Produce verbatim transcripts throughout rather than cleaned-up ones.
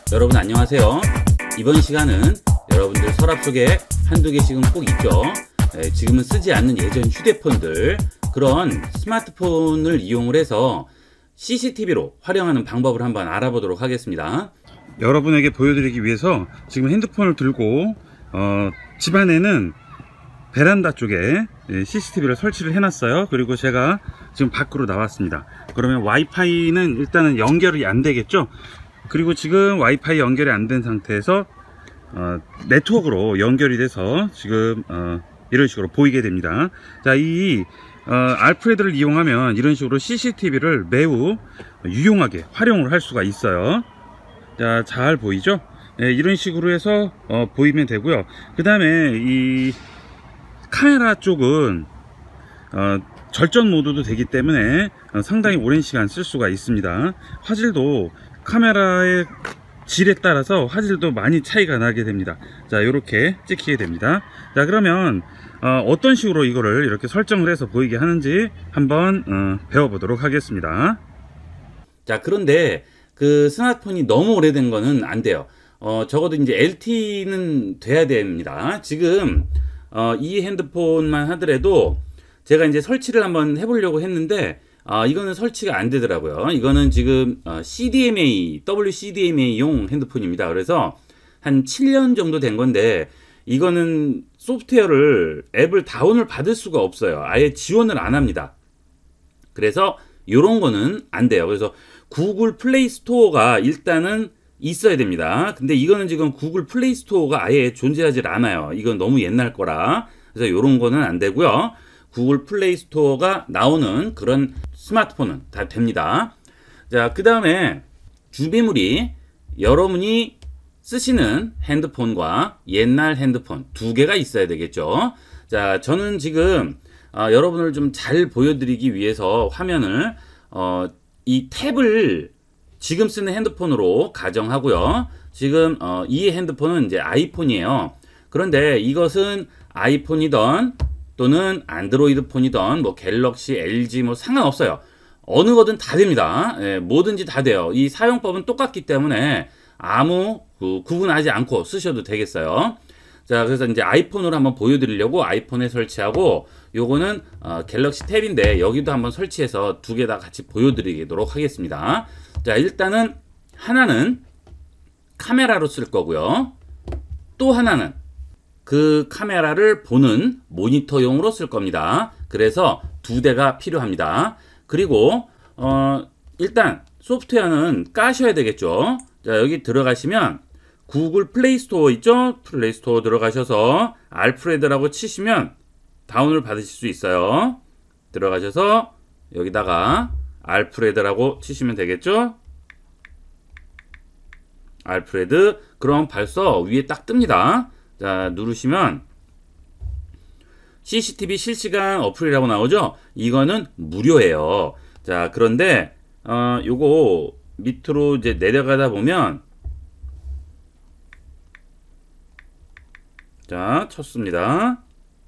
여러분 안녕하세요. 이번 시간은 여러분들 서랍 속에 한두 개씩은 꼭 있죠. 에, 지금은 쓰지 않는 예전 휴대폰들, 그런 스마트폰을 이용을 해서 씨씨티비로 활용하는 방법을 한번 알아보도록 하겠습니다. 여러분에게 보여드리기 위해서 지금 핸드폰을 들고 어, 집안에는 베란다 쪽에 씨씨티비를 설치를 해놨어요. 그리고 제가 지금 밖으로 나왔습니다. 그러면 와이파이는 일단은 연결이 안 되겠죠. 그리고 지금 와이파이 연결이 안 된 상태에서 어, 네트워크로 연결이 돼서 지금 어, 이런 식으로 보이게 됩니다. 자, 이 어, 알프레드를 이용하면 이런 식으로 씨씨티비를 매우 유용하게 활용을 할 수가 있어요. 자, 잘 보이죠? 네, 이런 식으로 해서 어, 보이면 되고요. 그 다음에 이 카메라 쪽은 어, 절전 모드도 되기 때문에 어, 상당히 오랜 시간 쓸 수가 있습니다. 화질도 카메라의 질에 따라서 화질도 많이 차이가 나게 됩니다. 자, 이렇게 찍히게 됩니다. 자, 그러면 어, 어떤 식으로 이거를 이렇게 설정을 해서 보이게 하는지 한번 어, 배워보도록 하겠습니다. 자, 그런데 그 스마트폰이 너무 오래된 거는 안 돼요. 어, 적어도 이제 엘티이는 돼야 됩니다. 지금 어, 이 핸드폰만 하더라도 제가 이제 설치를 한번 해보려고 했는데 아, 이거는 설치가 안 되더라고요. 이거는 지금 어, 씨디엠에이, 더블유씨디엠에이용 핸드폰입니다. 그래서 한 칠 년 정도 된 건데 이거는 소프트웨어를 앱을 다운을 받을 수가 없어요. 아예 지원을 안 합니다. 그래서 이런 거는 안 돼요. 그래서 구글 플레이 스토어가 일단은 있어야 됩니다. 근데 이거는 지금 구글 플레이 스토어가 아예 존재하지 않아요. 이건 너무 옛날 거라. 그래서 이런 거는 안 되고요. 구글 플레이 스토어가 나오는 그런 스마트폰은 다 됩니다. 자, 그 다음에 준비물이 여러분이 쓰시는 핸드폰과 옛날 핸드폰 두 개가 있어야 되겠죠. 자, 저는 지금 어, 여러분을 좀 잘 보여드리기 위해서 화면을 어, 이 탭을 지금 쓰는 핸드폰으로 가정하고요. 지금 어, 이 핸드폰은 이제 아이폰이에요. 그런데 이것은 아이폰이던 또는 안드로이드 폰이던 뭐 갤럭시, 엘지 뭐 상관없어요. 어느 거든 다 됩니다. 예, 뭐든지 다 돼요. 이 사용법은 똑같기 때문에 아무 그, 구분하지 않고 쓰셔도 되겠어요. 자, 그래서 이제 아이폰으로 한번 보여드리려고 아이폰에 설치하고 요거는 어, 갤럭시 탭인데 여기도 한번 설치해서 두 개 다 같이 보여드리도록 하겠습니다. 자, 일단은 하나는 카메라로 쓸 거고요. 또 하나는 그 카메라를 보는 모니터용으로 쓸 겁니다. 그래서 두 대가 필요합니다. 그리고 어, 일단 소프트웨어는 까셔야 되겠죠. 자, 여기 들어가시면 구글 플레이 스토어 있죠? 플레이 스토어 들어가셔서 알프레드라고 치시면 다운을 받으실 수 있어요. 들어가셔서 여기다가 알프레드라고 치시면 되겠죠? 알프레드. 그럼 벌써 위에 딱 뜹니다. 자, 누르시면 씨씨티비 실시간 어플이라고 나오죠? 이거는 무료예요. 자, 그런데 어, 요거 밑으로 이제 내려가다 보면 자, 쳤습니다.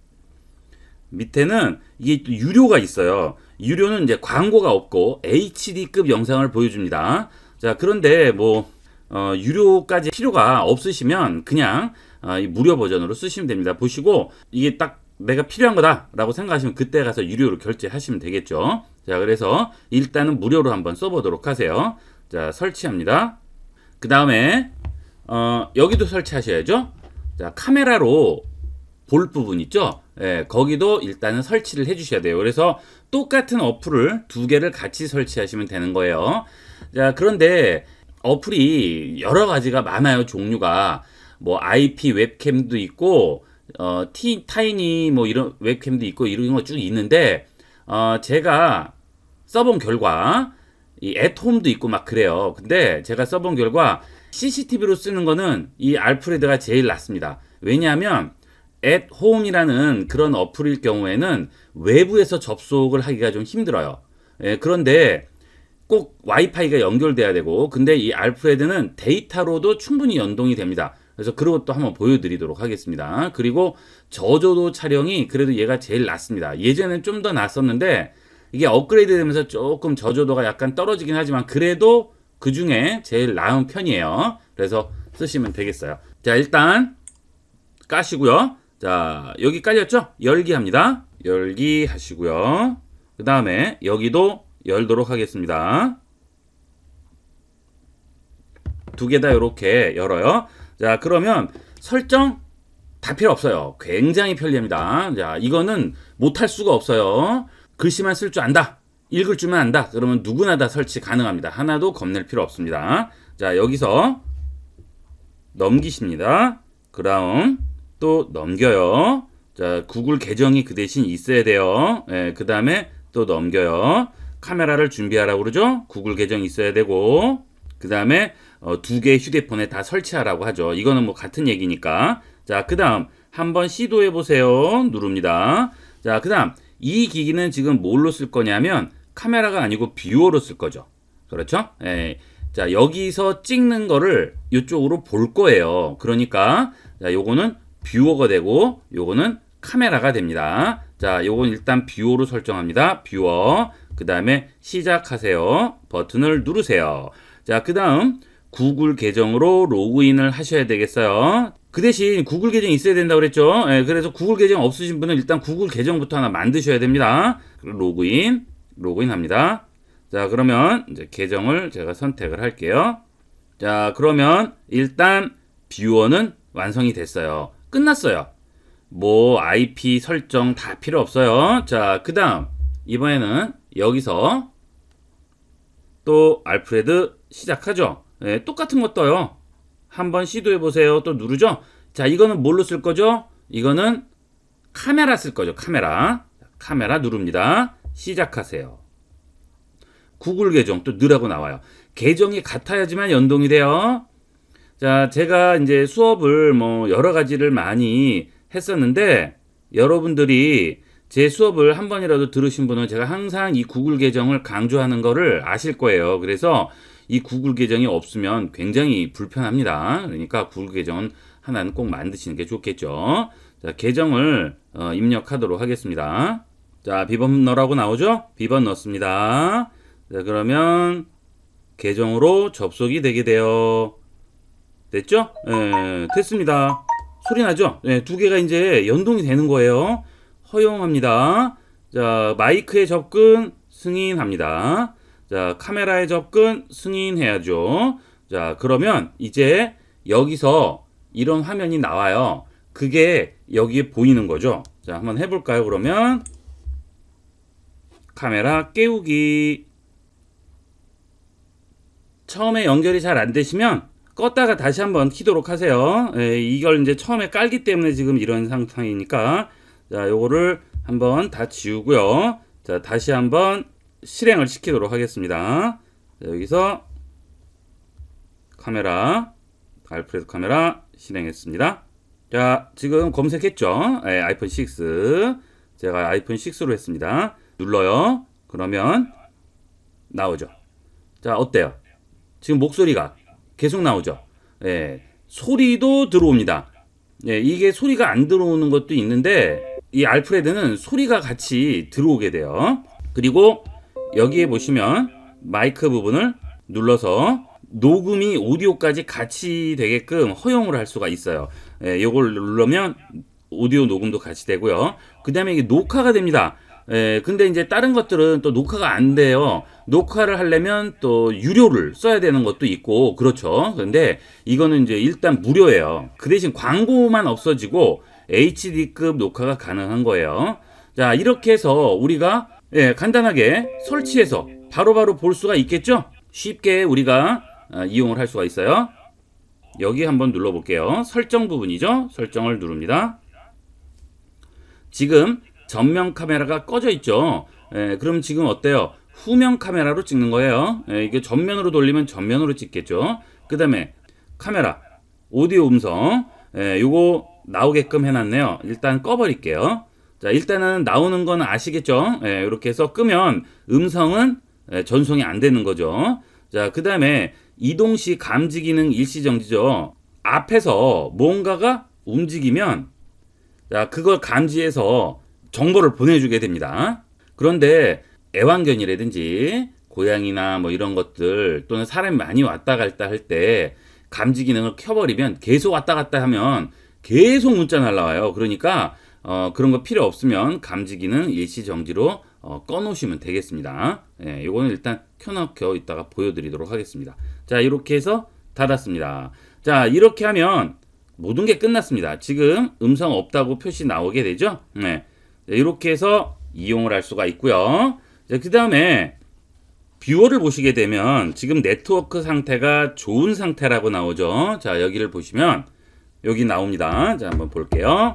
밑에는 이게 또 유료가 있어요. 유료는 이제 광고가 없고 에이치디급 영상을 보여줍니다. 자, 그런데 뭐 어, 유료까지 필요가 없으시면 그냥 어, 이 무료 버전으로 쓰시면 됩니다. 보시고 이게 딱 내가 필요한 거다 라고 생각하시면 그때 가서 유료로 결제하시면 되겠죠. 자, 그래서 일단은 무료로 한번 써보도록 하세요. 자, 설치합니다. 그 다음에 어, 여기도 설치하셔야죠. 자, 카메라로 볼 부분 있죠? 예, 거기도 일단은 설치를 해 주셔야 돼요. 그래서 똑같은 어플을 두 개를 같이 설치하시면 되는 거예요. 자, 그런데 어플이 여러 가지가 많아요. 종류가 뭐 아이피 웹캠도 있고 어, 티, 타이니 뭐 이런 웹캠도 있고 이런 거 쭉 있는데 어, 제가 써본 결과 이 앳홈도 있고 막 그래요. 근데 제가 써본 결과 씨씨티비로 쓰는 거는 이 알프레드가 제일 낫습니다. 왜냐하면 앳홈이라는 그런 어플일 경우에는 외부에서 접속을 하기가 좀 힘들어요. 예, 그런데 꼭 와이파이가 연결돼야 되고, 근데 이 알프레드는 데이터로도 충분히 연동이 됩니다. 그래서 그것도 한번 보여드리도록 하겠습니다. 그리고 저조도 촬영이 그래도 얘가 제일 낫습니다. 예전엔 좀 더 낫었는데 이게 업그레이드 되면서 조금 저조도가 약간 떨어지긴 하지만 그래도 그 중에 제일 나은 편이에요. 그래서 쓰시면 되겠어요. 자, 일단 까시고요. 자, 여기 깔렸죠? 열기 합니다. 열기 하시고요. 그 다음에 여기도 열도록 하겠습니다. 두 개 다 이렇게 열어요. 자, 그러면 설정 다 필요 없어요. 굉장히 편리합니다. 자, 이거는 못할 수가 없어요. 글씨만 쓸 줄 안다, 읽을 줄만 안다, 그러면 누구나 다 설치 가능합니다. 하나도 겁낼 필요 없습니다. 자, 여기서 넘기십니다. 그 다음 또 넘겨요. 자, 구글 계정이 그 대신 있어야 돼요. 예, 그 다음에 또 넘겨요. 카메라를 준비하라고 그러죠. 구글 계정 있어야 되고, 그 다음에 어, 두 개 휴대폰에 다 설치하라고 하죠. 이거는 뭐 같은 얘기니까. 자, 그 다음 한번 시도해 보세요. 누릅니다. 자, 그 다음 이 기기는 지금 뭘로 쓸 거냐면 카메라가 아니고 뷰어로 쓸 거죠. 그렇죠? 예. 자, 여기서 찍는 거를 이쪽으로 볼 거예요. 그러니까 자, 요거는 뷰어가 되고 요거는 카메라가 됩니다. 자, 요건 일단 뷰어로 설정합니다. 뷰어. 그 다음에 시작하세요. 버튼을 누르세요. 자, 그 다음 구글 계정으로 로그인을 하셔야 되겠어요. 그 대신 구글 계정이 있어야 된다고 그랬죠. 예, 그래서 구글 계정 없으신 분은 일단 구글 계정부터 하나 만드셔야 됩니다. 로그인, 로그인 합니다. 자, 그러면 이제 계정을 제가 선택을 할게요. 자, 그러면 일단 뷰어는 완성이 됐어요. 끝났어요. 뭐 아이피 설정 다 필요 없어요. 자, 그 다음 이번에는 여기서 또 알프레드 시작하죠. 예, 똑같은 거 떠요. 한번 시도해 보세요. 또 누르죠. 자, 이거는 뭘로 쓸 거죠? 이거는 카메라 쓸 거죠. 카메라. 카메라 누릅니다. 시작하세요. 구글 계정 또 넣으라고 나와요. 계정이 같아야지만 연동이 돼요. 자, 제가 이제 수업을 뭐 여러 가지를 많이 했었는데 여러분들이 제 수업을 한 번이라도 들으신 분은 제가 항상 이 구글 계정을 강조하는 거를 아실 거예요. 그래서 이 구글 계정이 없으면 굉장히 불편합니다. 그러니까 구글 계정은 하나는 꼭 만드시는 게 좋겠죠. 자, 계정을 어, 입력하도록 하겠습니다. 자, 비번 넣으라고 나오죠? 비번 넣습니다. 자, 그러면 계정으로 접속이 되게 돼요. 됐죠? 예, 됐습니다. 소리 나죠? 예, 두 개가 이제 연동이 되는 거예요. 허용합니다. 자, 마이크에 접근 승인합니다. 자, 카메라에 접근 승인해야죠. 자, 그러면 이제 여기서 이런 화면이 나와요. 그게 여기에 보이는 거죠. 자, 한번 해볼까요? 그러면 카메라 깨우기. 처음에 연결이 잘 안 되시면 껐다가 다시 한번 키도록 하세요. 예, 이걸 이제 처음에 깔기 때문에 지금 이런 상황이니까. 자, 요거를 한번 다 지우고요. 자, 다시 한번 실행을 시키도록 하겠습니다. 자, 여기서 카메라, 알프레드 카메라 실행했습니다. 자, 지금 검색했죠? 예, 아이폰 육. 제가 아이폰 육으로 했습니다. 눌러요. 그러면 나오죠. 자, 어때요? 지금 목소리가 계속 나오죠? 예, 소리도 들어옵니다. 예, 이게 소리가 안 들어오는 것도 있는데 이 알프레드는 소리가 같이 들어오게 돼요. 그리고 여기에 보시면 마이크 부분을 눌러서 녹음이 오디오까지 같이 되게끔 허용을 할 수가 있어요. 예, 이걸 누르면 오디오 녹음도 같이 되고요. 그 다음에 이게 녹화가 됩니다. 예, 근데 이제 다른 것들은 또 녹화가 안 돼요. 녹화를 하려면 또 유료를 써야 되는 것도 있고, 그렇죠. 근데 이거는 이제 일단 무료예요. 그 대신 광고만 없어지고 에이치디급 녹화가 가능한 거예요. 자, 이렇게 해서 우리가 예, 간단하게 설치해서 바로바로 볼 수가 있겠죠? 쉽게 우리가 어, 이용을 할 수가 있어요. 여기 한번 눌러볼게요. 설정 부분이죠? 설정을 누릅니다. 지금 전면 카메라가 꺼져 있죠? 예, 그럼 지금 어때요? 후면 카메라로 찍는 거예요. 예, 이게 전면으로 돌리면 전면으로 찍겠죠? 그 다음에 카메라, 오디오 음성, 예, 요거 나오게끔 해놨네요. 일단 꺼버릴게요. 자, 일단은 나오는 건 아시겠죠? 예, 이렇게 해서 끄면 음성은 예, 전송이 안 되는 거죠. 자, 그 다음에 이동시 감지 기능 일시정지죠. 앞에서 뭔가가 움직이면 자, 그걸 감지해서 정보를 보내주게 됩니다. 그런데 애완견이라든지 고양이나 뭐 이런 것들 또는 사람이 많이 왔다 갔다 할 때 감지 기능을 켜버리면 계속 왔다 갔다 하면 계속 문자 날라와요. 그러니까 어, 그런 거 필요 없으면 감지 기능 일시 정지로 어, 꺼놓으시면 되겠습니다. 예, 요거는 일단 켜놓고 이따가 보여드리도록 하겠습니다. 자, 이렇게 해서 닫았습니다. 자, 이렇게 하면 모든 게 끝났습니다. 지금 음성 없다고 표시 나오게 되죠. 네, 이렇게 해서 이용을 할 수가 있고요. 그 다음에 뷰어를 보시게 되면 지금 네트워크 상태가 좋은 상태라고 나오죠. 자, 여기를 보시면 여기 나옵니다. 자, 한번 볼게요.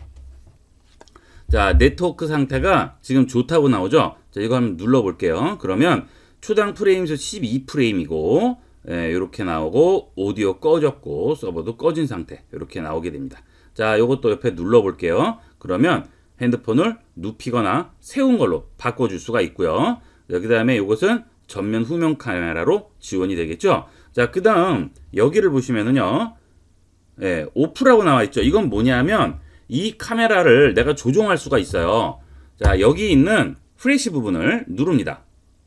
자, 네트워크 상태가 지금 좋다고 나오죠. 자, 이거 한번 눌러 볼게요. 그러면 초당 프레임 수 십이 프레임이고 예, 이렇게 나오고 오디오 꺼졌고 서버도 꺼진 상태 이렇게 나오게 됩니다. 자, 이것도 옆에 눌러 볼게요. 그러면 핸드폰을 눕히거나 세운 걸로 바꿔줄 수가 있고요. 그 다음에 이것은 전면 후면 카메라로 지원이 되겠죠. 자, 그 다음 여기를 보시면은요, 예, 오프라고 나와 있죠. 이건 뭐냐면 이 카메라를 내가 조종할 수가 있어요. 자, 여기 있는 프레시 부분을 누릅니다.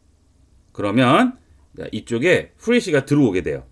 그러면 자, 이쪽에 프레시가 들어오게 돼요.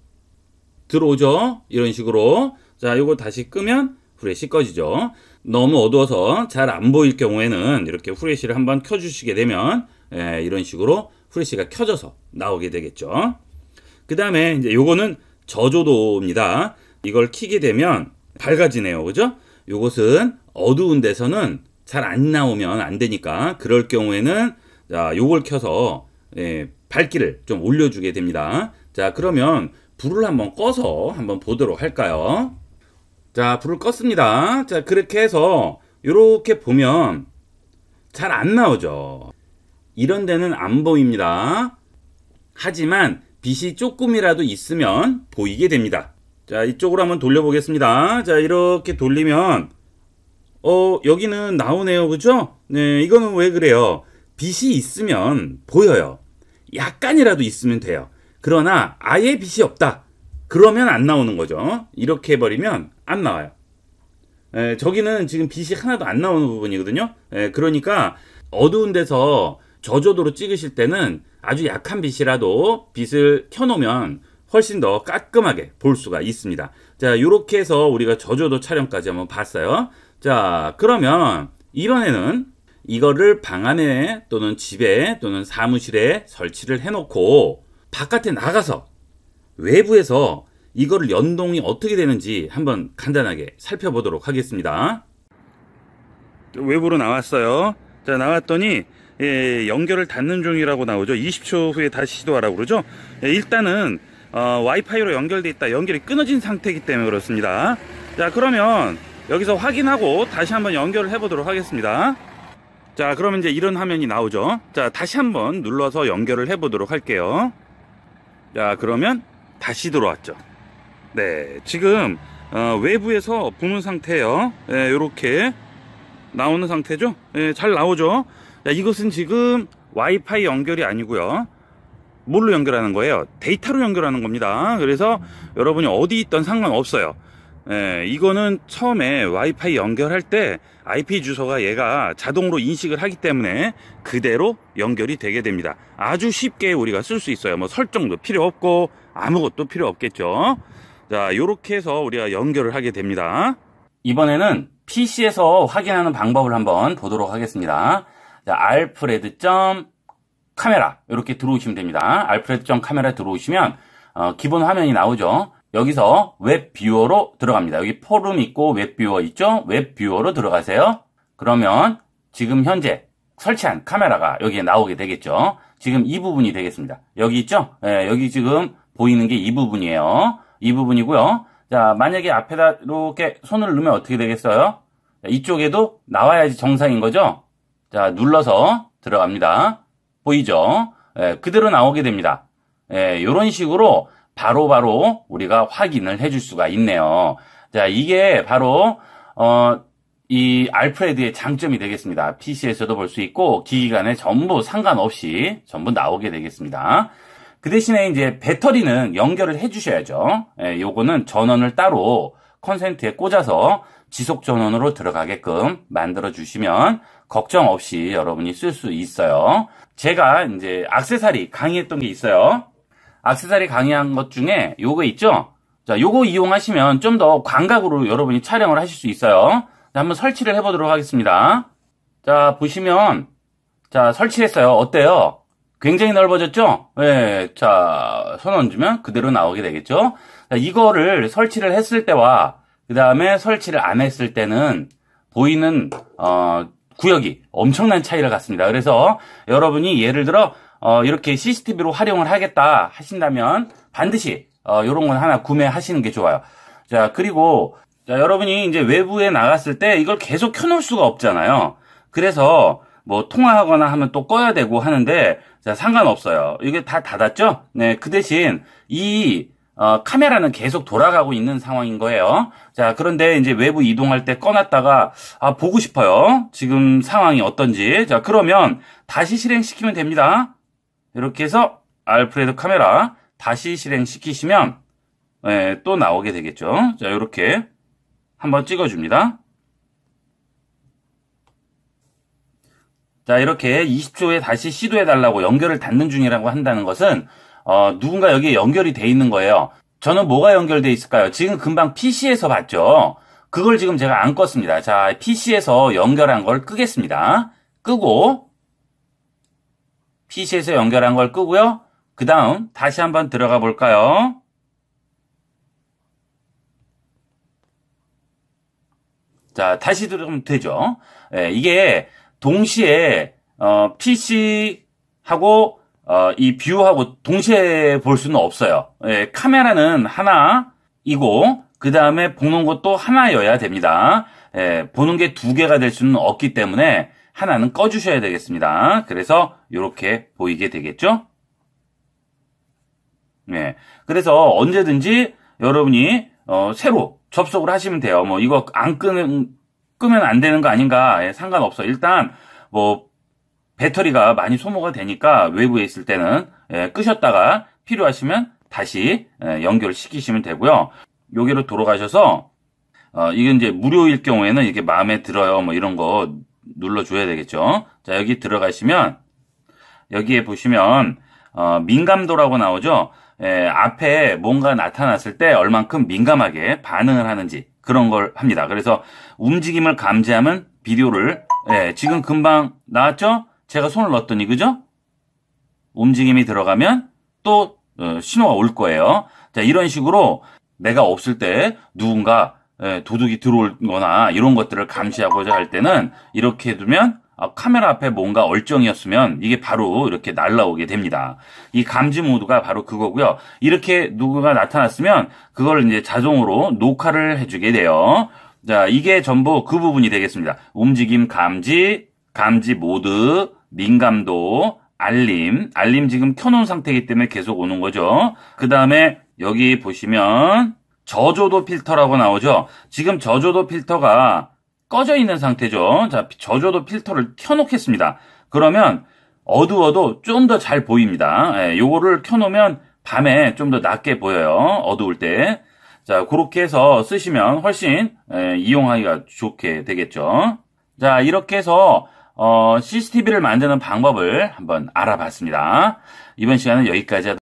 들어오죠. 이런 식으로. 자, 요거 다시 끄면 프레시 꺼지죠. 너무 어두워서 잘 안 보일 경우에는 이렇게 프레시를 한번 켜주시게 되면 예, 이런 식으로 프레시가 켜져서 나오게 되겠죠. 그 다음에 이제 요거는 저조도입니다. 이걸 켜게 되면 밝아지네요. 그죠? 요것은 어두운 데서는 잘 안 나오면 안 되니까 그럴 경우에는 자, 요걸 켜서 예, 밝기를 좀 올려주게 됩니다. 자, 그러면 불을 한번 꺼서 한번 보도록 할까요? 자, 불을 껐습니다. 자, 그렇게 해서 이렇게 보면 잘 안 나오죠. 이런 데는 안 보입니다. 하지만 빛이 조금이라도 있으면 보이게 됩니다. 자, 이쪽으로 한번 돌려보겠습니다. 자, 이렇게 돌리면 어, 여기는 나오네요. 그죠? 네, 이거는 왜 그래요? 빛이 있으면 보여요. 약간이라도 있으면 돼요. 그러나 아예 빛이 없다. 그러면 안 나오는 거죠. 이렇게 해버리면 안 나와요. 에, 저기는 지금 빛이 하나도 안 나오는 부분이거든요. 에, 그러니까 어두운 데서 저조도로 찍으실 때는 아주 약한 빛이라도 빛을 켜놓으면 훨씬 더 깔끔하게 볼 수가 있습니다. 자, 이렇게 해서 우리가 저조도 촬영까지 한번 봤어요. 자, 그러면 이번에는 이거를 방 안에 또는 집에 또는 사무실에 설치를 해놓고 바깥에 나가서 외부에서 이거를 연동이 어떻게 되는지 한번 간단하게 살펴보도록 하겠습니다. 외부로 나왔어요. 자, 나왔더니 예, 연결을 닫는 중이라고 나오죠. 이십 초 후에 다시 시도하라고 그러죠. 예, 일단은 어, 와이파이로 연결돼 있다. 연결이 끊어진 상태이기 때문에 그렇습니다. 자, 그러면 여기서 확인하고 다시 한번 연결을 해보도록 하겠습니다. 자, 그러면 이제 이런 화면이 나오죠. 자, 다시 한번 눌러서 연결을 해보도록 할게요. 자, 그러면 다시 들어왔죠. 네, 지금 어, 외부에서 보는 상태예요. 예, 이렇게 나오는 상태죠. 예, 잘 나오죠. 자, 이것은 지금 와이파이 연결이 아니고요. 뭘로 연결하는 거예요? 데이터로 연결하는 겁니다. 그래서 여러분이 어디 있던 상관없어요. 예, 이거는 처음에 와이파이 연결할 때 아이피 주소가 얘가 자동으로 인식을 하기 때문에 그대로 연결이 되게 됩니다. 아주 쉽게 우리가 쓸 수 있어요. 뭐 설정도 필요 없고 아무것도 필요 없겠죠. 자, 요렇게 해서 우리가 연결을 하게 됩니다. 이번에는 피시에서 확인하는 방법을 한번 보도록 하겠습니다. 자, 알프레드 점 카메라 이렇게 들어오시면 됩니다. 알프레드 점 카메라 들어오시면 어, 기본 화면이 나오죠. 여기서 웹 뷰어로 들어갑니다. 여기 포럼 있고 웹 뷰어 있죠? 웹 뷰어로 들어가세요. 그러면 지금 현재 설치한 카메라가 여기에 나오게 되겠죠. 지금 이 부분이 되겠습니다. 여기 있죠? 네, 여기 지금 보이는 게 이 부분이에요. 이 부분이고요. 자, 만약에 앞에다 이렇게 손을 넣으면 어떻게 되겠어요? 이쪽에도 나와야지 정상인 거죠? 자, 눌러서 들어갑니다. 보이죠? 예, 그대로 나오게 됩니다. 예, 이런 식으로 바로바로 바로 우리가 확인을 해줄 수가 있네요. 자, 이게 바로 어, 이 알프레드의 장점이 되겠습니다. 피시에서도 볼 수 있고 기기 간에 전부 상관없이 전부 나오게 되겠습니다. 그 대신에 이제 배터리는 연결을 해주셔야죠. 예, 요거는 전원을 따로 컨센트에 꽂아서 지속 전원으로 들어가게끔 만들어 주시면 걱정 없이 여러분이 쓸 수 있어요. 제가 이제 액세서리 강의했던 게 있어요. 액세서리 강의한 것 중에 요거 있죠? 자, 요거 이용하시면 좀 더 광각으로 여러분이 촬영을 하실 수 있어요. 자, 한번 설치를 해보도록 하겠습니다. 자, 보시면, 자, 설치했어요. 어때요? 굉장히 넓어졌죠? 네, 자, 손 얹으면 그대로 나오게 되겠죠? 자, 이거를 설치를 했을 때와, 그 다음에 설치를 안 했을 때는 보이는, 어, 구역이 엄청난 차이를 갖습니다. 그래서 여러분이 예를 들어, 어, 이렇게 씨씨티비로 활용을 하겠다 하신다면 반드시, 어, 요런 건 하나 구매하시는 게 좋아요. 자, 그리고, 자, 여러분이 이제 외부에 나갔을 때 이걸 계속 켜놓을 수가 없잖아요. 그래서 뭐 통화하거나 하면 또 꺼야 되고 하는데, 자, 상관없어요. 이게 다 닫았죠? 네, 그 대신 이, 어, 카메라는 계속 돌아가고 있는 상황인 거예요. 자, 그런데 이제 외부 이동할 때 꺼놨다가, 아, 보고 싶어요. 지금 상황이 어떤지. 자, 그러면 다시 실행시키면 됩니다. 이렇게 해서 알프레드 카메라 다시 실행시키시면, 예, 또 나오게 되겠죠. 자, 이렇게 한번 찍어줍니다. 자, 이렇게 이십 초에 다시 시도해달라고 연결을 닫는 중이라고 한다는 것은, 어, 누군가 여기에 연결이 돼 있는 거예요. 저는 뭐가 연결돼 있을까요? 지금 금방 피씨에서 봤죠? 그걸 지금 제가 안 껐습니다. 자, 피씨에서 연결한 걸 끄겠습니다. 끄고, 피씨에서 연결한 걸 끄고요. 그 다음 다시 한번 들어가 볼까요? 자, 다시 들어가면 되죠. 예, 이게 동시에 어, 피씨하고 어, 이 뷰하고 동시에 볼 수는 없어요. 예, 카메라는 하나이고 그 다음에 보는 것도 하나여야 됩니다. 예, 보는 게 두 개가 될 수는 없기 때문에 하나는 꺼주셔야 되겠습니다. 그래서 이렇게 보이게 되겠죠? 예, 그래서 언제든지 여러분이 어, 새로 접속을 하시면 돼요. 뭐 이거 안 끄는 끄면 안 되는 거 아닌가? 예, 상관없어. 일단 뭐 배터리가 많이 소모가 되니까 외부에 있을 때는 예, 끄셨다가 필요하시면 다시 예, 연결시키시면 되고요. 여기로 돌아가셔서 어, 이게 이제 무료일 경우에는 이게 마음에 들어요. 뭐 이런 거 눌러줘야 되겠죠. 자, 여기 들어가시면 여기에 보시면 어, 민감도라고 나오죠. 예, 앞에 뭔가 나타났을 때 얼만큼 민감하게 반응을 하는지 그런 걸 합니다. 그래서 움직임을 감지하면 비디오를 예, 지금 금방 나왔죠? 제가 손을 넣었더니 그죠? 움직임이 들어가면 또 어, 신호가 올 거예요. 자, 이런 식으로 내가 없을 때 누군가 예, 도둑이 들어오거나 이런 것들을 감시하고자 할 때는 이렇게 두면 아, 카메라 앞에 뭔가 얼쩡이었으면 이게 바로 이렇게 날라오게 됩니다. 이 감지 모드가 바로 그거고요. 이렇게 누구가 나타났으면 그걸 이제 자동으로 녹화를 해주게 돼요. 자, 이게 전부 그 부분이 되겠습니다. 움직임 감지, 감지 모드, 민감도, 알림. 알림 지금 켜놓은 상태이기 때문에 계속 오는 거죠. 그 다음에 여기 보시면 저조도 필터라고 나오죠. 지금 저조도 필터가 꺼져 있는 상태죠. 자, 저조도 필터를 켜놓겠습니다. 그러면 어두워도 좀 더 잘 보입니다. 예, 요거를 켜놓으면 밤에 좀 더 낮게 보여요. 어두울 때. 자, 그렇게 해서 쓰시면 훨씬 예, 이용하기가 좋게 되겠죠. 자, 이렇게 해서 어, 씨씨티비를 만드는 방법을 한번 알아봤습니다. 이번 시간은 여기까지 하도록